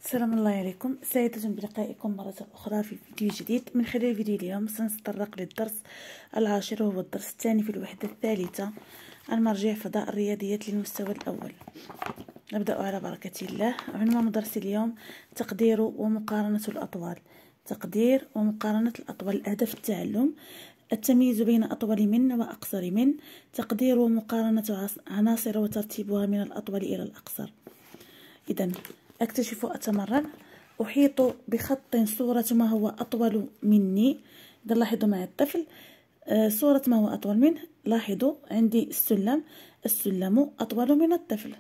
السلام الله عليكم، سعيدة بلقائكم مرة أخرى في فيديو جديد. من خلال الفيديو اليوم سنتطرق للدرس العاشر وهو الدرس الثاني في الوحدة الثالثة عن مرجع فضاء الرياضيات للمستوى الأول. نبدأ على بركة الله. عنوان درس اليوم تقدير ومقارنة الأطوال. تقدير ومقارنة الأطوال. هدف التعلم التمييز بين أطول من وأقصر من، تقدير ومقارنة عناصر وترتيبها من الأطول إلى الأقصر. إذن أكتشف أتمرن، أحيط بخط صورة ما هو أطول مني. إذا لاحظوا مع الطفل صورة ما هو أطول منه. لاحظوا عندي السلم أطول من الطفل.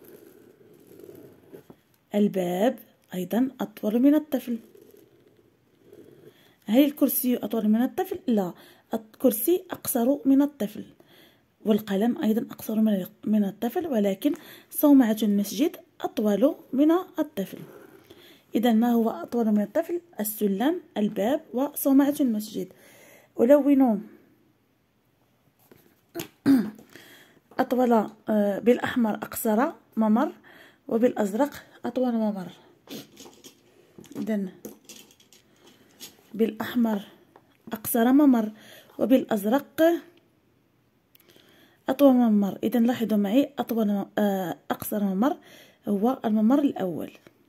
الباب أيضا أطول من الطفل. هل الكرسي أطول من الطفل؟ لا، الكرسي أقصر من الطفل. والقلم أيضا أقصر من الطفل، ولكن صومعة المسجد أطول من الطفل. إذا ما هو أطول من الطفل؟ السلم، الباب، وصومعة المسجد. ألون أطول بالأحمر أقصر ممر، وبالأزرق أطول ممر. إذا بالأحمر أقصر ممر، وبالأزرق أطول ممر. إذا لاحظوا معي أقصر ممر هو الممر الأول.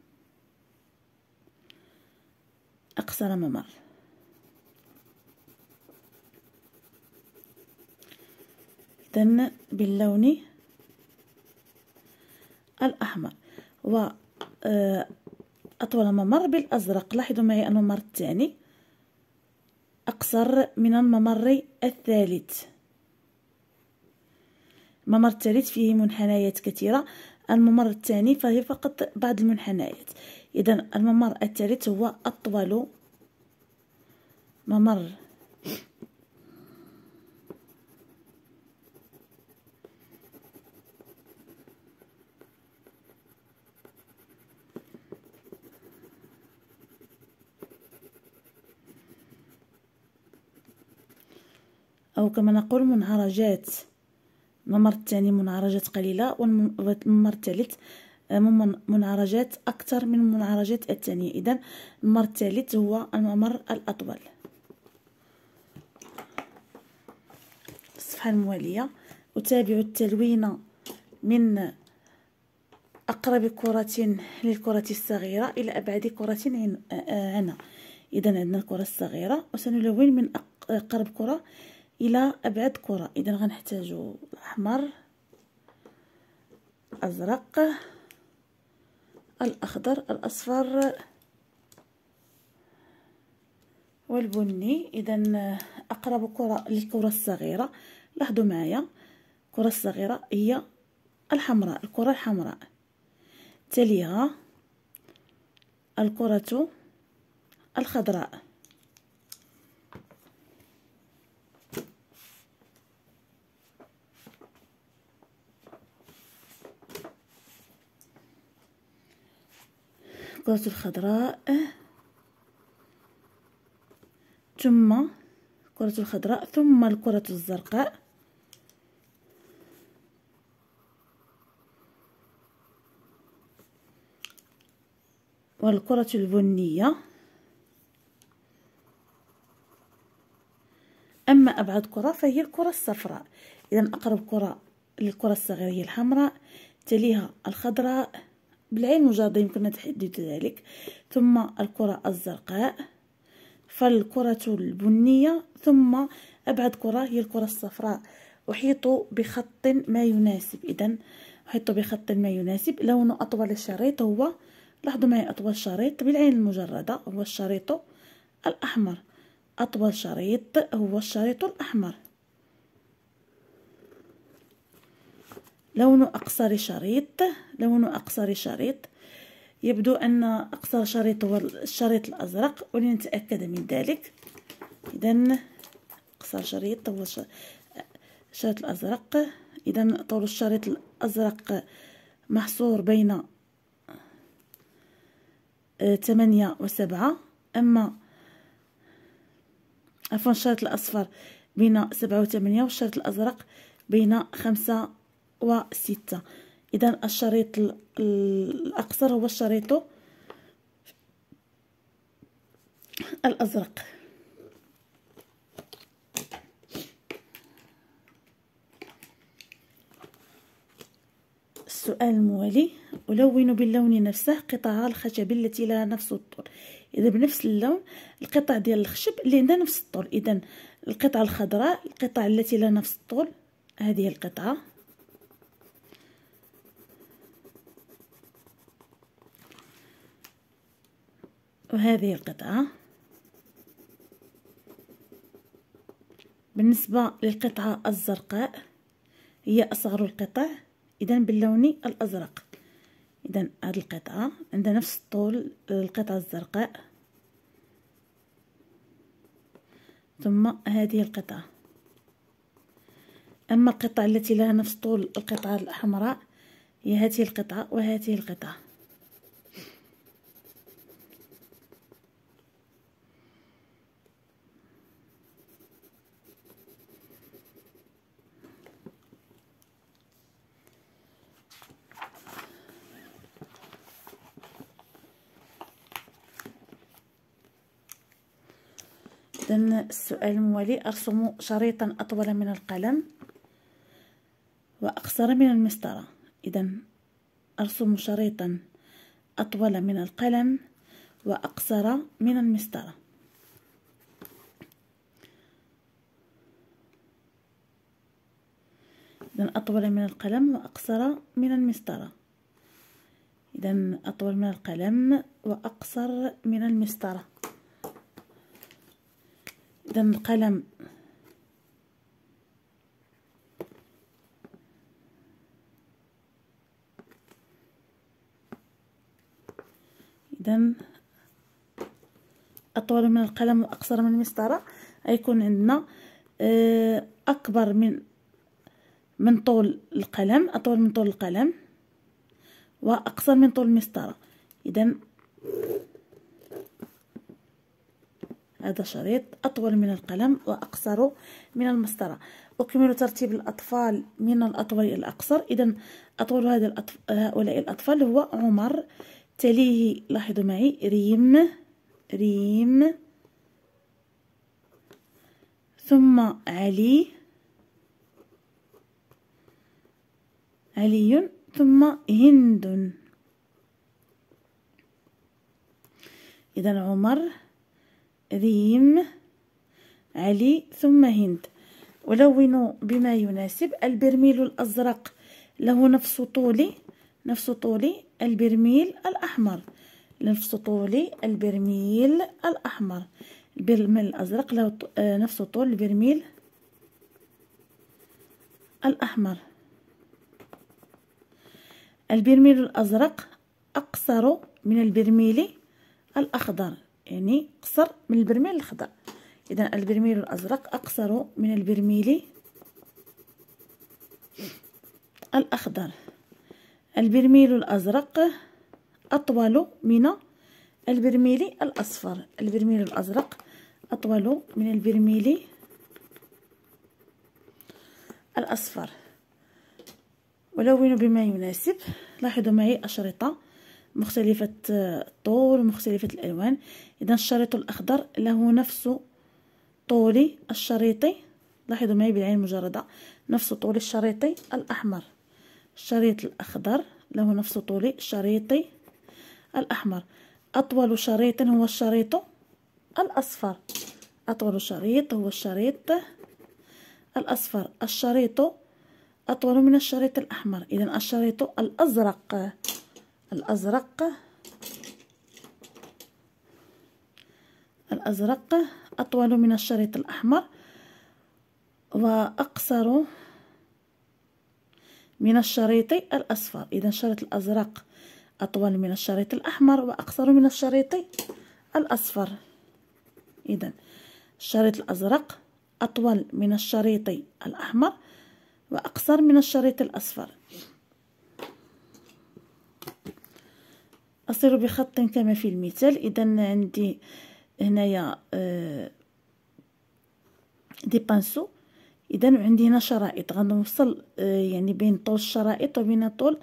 أقصر ممر. إذن باللون الأحمر. وأطول ممر بالأزرق. لاحظوا معي الممر الثاني أقصر من الممر الثالث. الممر الثالث فيه منحنيات كثيرة، الممر الثاني فهي فقط بعض المنحنيات. إذن الممر الثالث هو أطول ممر. أو كما نقول منعرجات. الممر الثاني منعرجات قليلة، والممر الثالث منعرجات أكثر من المنعرجات الثانية. إذن الممر الثالث هو الممر الأطول. الصفحة الموالية. أتابع التلوين من أقرب كرة للكرة الصغيرة إلى أبعد كرة عنها. إذن عندنا الكرة الصغيرة، وسنلون من أقرب كرة إلى أبعد كرة. إذن غنحتاج الأحمر، الأزرق، الأخضر، الأصفر، والبني. إذن أقرب كرة للكرة الصغيرة، لاحظوا معايا، الكرة الصغيرة هي الحمراء، الكرة الحمراء. تليها الكرة الخضراء. الكرة الخضراء، ثم الكرة الخضراء، ثم الكرة الزرقاء، والكرة البنية. أما أبعد كرة فهي الكرة الصفراء. إذا أقرب كرة للكرة الصغيرة هي الحمراء، تليها الخضراء، بالعين المجردة يمكننا تحديد ذلك، ثم الكرة الزرقاء، فالكرة البنية، ثم أبعد كرة هي الكرة الصفراء. أحيط بخط ما يناسب. إذن أحيط بخط ما يناسب. لون أطول الشريط هو، لاحظوا معي، أطول شريط بالعين المجردة هو الشريط الأحمر. أطول شريط هو الشريط الأحمر. لون أقصر شريط، يبدو أن أقصر شريط هو الشريط الأزرق، ولنتأكد من ذلك. إذن أقصر شريط هو الشريط الأزرق. إذن طول الشريط الأزرق محصور بين 8 و7. أما عفوا الشريط الأصفر بين 7 و8، والشريط الأزرق بين 5 و6. إذا الشريط الأقصر هو الشريط الأزرق. السؤال الموالي: ألون باللون نفسه قطع الخشب التي لها نفس الطول. إذا بنفس اللون القطع ديال الخشب اللي عندها نفس الطول، إذا القطعة الخضراء القطع التي لها نفس الطول، هذه القطعة، وهذه القطعة. بالنسبة للقطعة الزرقاء هي أصغر القطع، إذا باللون الأزرق. إذا هذه القطعة عندها نفس الطول القطعة الزرقاء، ثم هذه القطعة. أما القطعة التي لها نفس طول القطعة الحمراء هي هذه القطعة وهذه القطعة. إذن السؤال الموالي: أرسم شريطا أطول من القلم وأقصر من المسطرة. إذا أرسم شريطا أطول من القلم وأقصر من المسطرة. إذا أطول من القلم وأقصر من المسطرة. إذا أطول من القلم وأقصر من المسطرة. إذا القلم إذا أطول من القلم وأقصر من المسطرة، يكون عندنا أكبر من طول القلم، أطول من طول القلم وأقصر من طول المسطرة. إذا هذا شريط أطول من القلم وأقصر من المسطرة. أكمل ترتيب الأطفال من الأطول إلى الأقصر. إذا أطول هؤلاء الأطفال هو عمر، تليه لاحظوا معي ريم، ثم علي، ثم هند. إذا عمر، ريم، علي، ثم هند. ولونوا بما يناسب. البرميل الأزرق له نفس طول البرميل الأحمر، نفس طول البرميل الأحمر. البرميل الأزرق له نفس طول البرميل الأحمر. البرميل الأزرق أقصر من البرميل الأخضر، يعني أقصر من البرميل الأخضر. إذا البرميل الأزرق أقصر من البرميل الأخضر. البرميل الأزرق أطول من البرميل الأصفر. البرميل الأزرق أطول من البرميل الأصفر. ولونوا بما يناسب. لاحظوا معي أشرطة مختلفة الطول ومختلفة الألوان. إذا الشريط الأخضر له نفس طول الشريط، لاحظوا معي بالعين المجردة، نفس طول الشريط الأحمر. الشريط الأخضر له نفس طول الشريط الأحمر. أطول شريط هو الشريط الأصفر. أطول شريط هو الشريط الأصفر. الشريط أطول من الشريط الأحمر. إذا الشريط الأزرق أطول من الشريط الأحمر وأقصر من الشريط الأصفر. إذا الشريط الأزرق أطول من الشريط الأحمر وأقصر من الشريط الأصفر. إذا الشريط الأزرق أطول من الشريط الأحمر وأقصر من الشريط الأصفر. أصل بخط كما في المثال. إذا عندي هنايا دي بانسو. إذا عندي هنا شرائط غنوصل يعني بين طول الشرائط وبين طول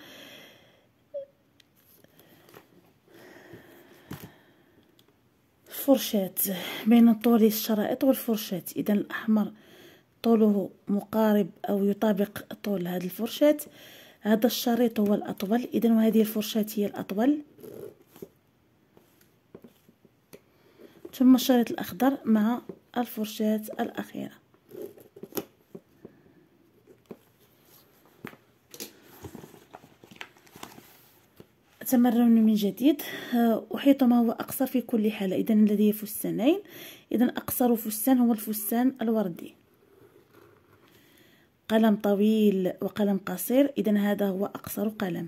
فرشاة بين طول الشرائط والفرشاة. اذا الاحمر طوله مقارب او يطابق طول هذه الفرشاة. هذا الشريط هو الاطول اذا، وهذه الفرشاة هي الاطول. ثم الشريط الاخضر مع الفرشاة الاخيرة. تمرن من جديد. أحيط ما هو أقصر في كل حالة. إذا لدي فستانين، إذا أقصر فستان هو الفستان الوردي. قلم طويل وقلم قصير، إذا هذا هو أقصر قلم.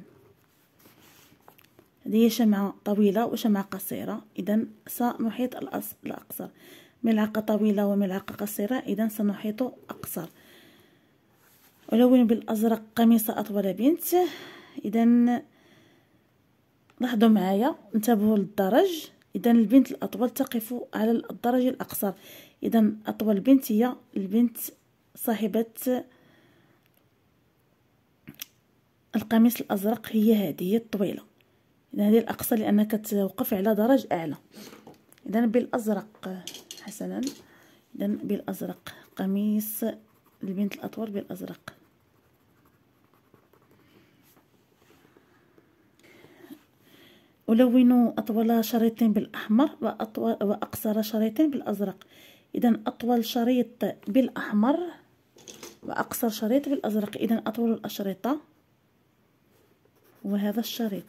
هذه شمعة طويلة وشمعة قصيرة، إذا سنحيط الأقصر. ملعقة طويلة وملعقة قصيرة، إذا سنحيط أقصر. ألون بالأزرق قميص أطول بنت. إذا لاحظوا معايا، انتبهوا للدرج. اذا البنت الاطول تقف على الدرج الاقصر. اذا اطول بنت هي البنت صاحبه القميص الازرق، هي هذه الطويله. اذا هذه الاقصر لانك توقف على درج اعلى. اذا بالازرق حسنا. اذا بالازرق قميص البنت الاطول بالازرق. ألون أطول شريط بالأحمر وأقصر شريط بالأزرق. إذا أطول شريط بالأحمر وأقصر شريط بالأزرق. إذا أطول الأشرطة وهذا الشريط،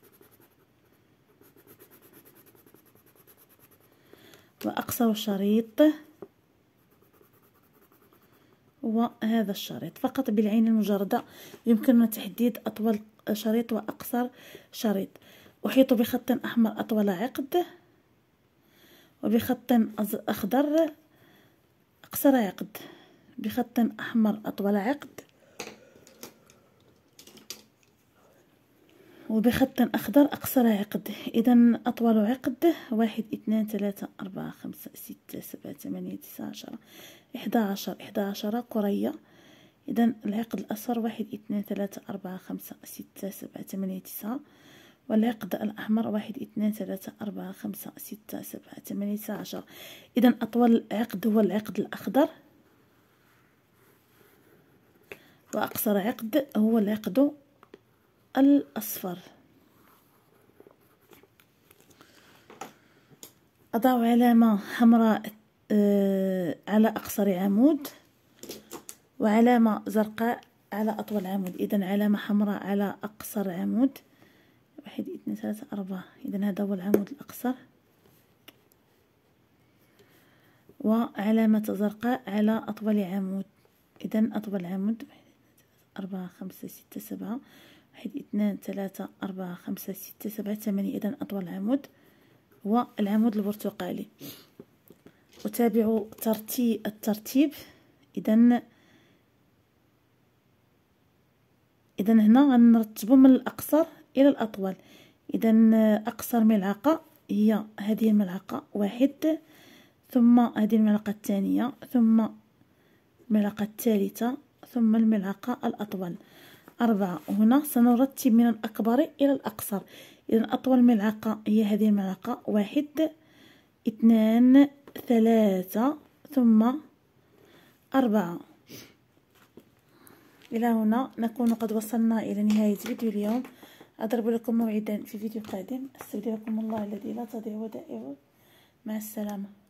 وأقصر شريط وهذا الشريط. فقط بالعين المجردة يمكننا تحديد أطول شريط وأقصر شريط. أحيط بخط أحمر أطول عقد، وبخط أخضر أقصر عقد. بخط أحمر أطول عقد، وبخط أخضر أقصر عقد. إذا أطول عقد 1 2 3 4 5 6 7 8 9 10 11 قرية. إذا العقد الأصفر 1 2 3 4 5 6 7 8 9، والعقد الأحمر 1 2 3 4 5 6 7 8 9 10. إذا أطول عقد هو العقد الأخضر، وأقصر عقد هو العقد الأصفر. أضع علامة حمراء على أقصر عمود، وعلامة زرقاء على أطول عمود. إذا علامة حمراء على أقصر عمود 1 2 3 4. إذا هذا هو العمود الأقصر، وعلامة زرقاء على أطول عمود. إذا أطول عمود 4 5 6 7 1 2 3 4 5 6 7 8. إذا أطول عمود هو العمود البرتقالي. أتابع الترتيب. إذا هنا غنرتبو من الأقصر إلى الأطول. إذا أقصر ملعقة هي هذه الملعقة 1، ثم هذه الملعقة الثانية، ثم الملعقة الثالثة، ثم الملعقة الأطول 4. هنا سنرتب من الأكبر إلى الأقصر. إذا أطول ملعقة هي هذه الملعقة 1 2 3 ثم 4. إلى هنا نكون قد وصلنا إلى نهاية فيديو اليوم. أضرب لكم موعدا في فيديو قادم. استودعكم الله الذي لا تضيع ودائعه. مع السلامة.